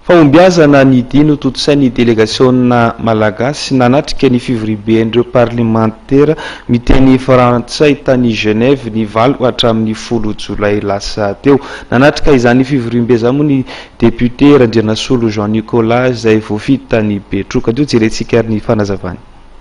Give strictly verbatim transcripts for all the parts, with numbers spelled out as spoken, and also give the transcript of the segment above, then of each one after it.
Fahombiazana ny dino totosain'ny délégationna malagasy nanatrika ny fivoriben'ireo parlementaire miteny frantsay tany Genève ny valo hatramin'ny folo jolay lasa teo. Nanatrika izany fivorimbe zany moa ny député Randrianasolo Jean Nicolas izay voafidy tany Betroka. Dio jerentsika ary ny fanazavany.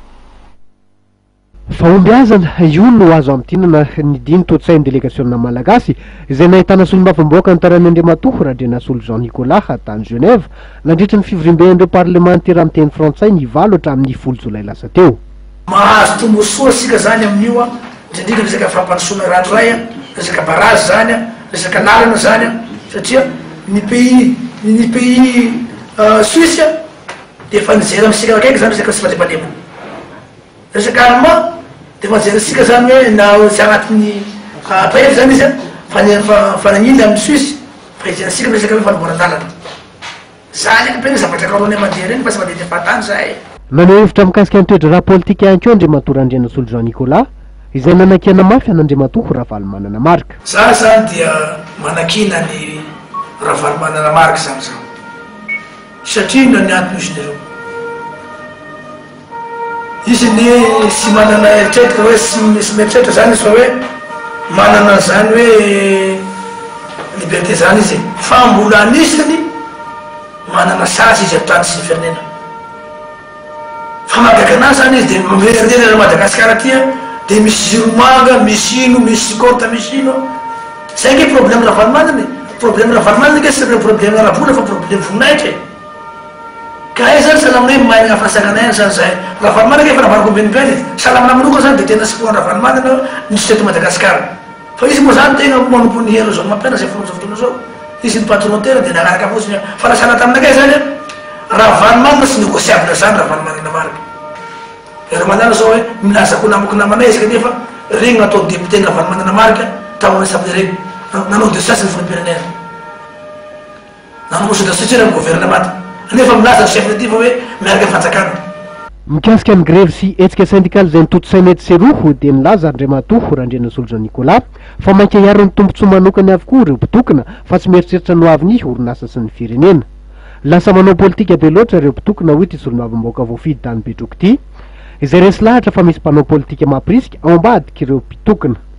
Fahombiazana io no azo amtinana ny dino totosain'ny délégationna malagasy izay nahitana solombavam-boaka antarany Andriamatoa Randrianasolo Jean Nicolas tany Genève nandritra ny fivorimben'ireo parlementaire amin'ny teny frantsay ny valo hatramin'ny folo jolay lasa teo. Mahazo tombosoa sika zany amin'io a, indrindra resaka fampandrosoana ranoray a, resaka barazy zany a, resaka lalana zany a, satria ny pays ny pays Suisse dia efa nijery amintsika akaiky zany resaka tsy mandemandeha. Resaka allemand dia efa nijery sika zany hoe na tsy agnatin'ny paely zany izy a, fananiny amin'ny Suisse fa hijery sika resaka hoe fanamboaran-dalana. Zany ampeny zavatra karony mandeha reny fa tsy mandeha defatany zay. Naneho hevitra mikasika ny toetra raha politika ihany koa Andriamatoa Randrianasolo Jean Nicolas izay nanakina mafy an'Andriamatoa Ravalomanana Marika. Za zany dia manakina ny Ravalomanana Marika zany zao. Satria no ny antony izy nireo. Izy ny sy manana eritreretra hoe sy mieritreritra zany izy fa hoe manana zany hoe liberté zany izy. Fa mbola anisany manana sasy izy atany sy ny firenena. Fa magakana zany izy dia mieritreritra Madagasikara ty dia misy jiro manga, misy ino, misy korta, misy ino. Zay nge problème Ravalomanana. Problème Ravalomanana nge sy problème arabola fa problème voninahitra. Ka ay zany salamina hoe mahay afasakana ihany zany zay. Ravalomanana nge fa navariko ambenimbeny. Salamina manoka zany dia tena sipoana Ravalomanana nisy teto Madagasikara. Fa izy moa zany tegna manompo ny hero zao mampiana zay fotoana fotoana zao. Izy ny patron tena dia nagaraka fotsiny fa rasana taminakay zany Ravalomanana sy négociable zany Ravalomanana Marika. Ero manana zao hoe milazako namako namanay izy kanefa regny natao député ny Ravalomanana Marika tamin'ny samedi regny nanao dossier ny filoham-pirenena. Nanao motion d'instruction amin'ny gouvernement. Nefa milaza ny chef ty fa hoe miaraka fanjakana. Mikasika ny grève sy hetsika syndicale izay nitotosaina eto Seroho dia nilaza Andriamatoa Randrianasolo Jean Nicolas fa mainka hiaro ny tombontsoa manokany avokoa ireo mpitokana fa tsy mieritreritra no avy ny orinasa sy ny firenena. Lasa manao politika be loatra ireo mpitokana ho ity solombavam-baoaka voafidy tany Betroka ity izay resy lahatra fa misy mpanao politika mampirisika ao ambadika ireo mpitokana.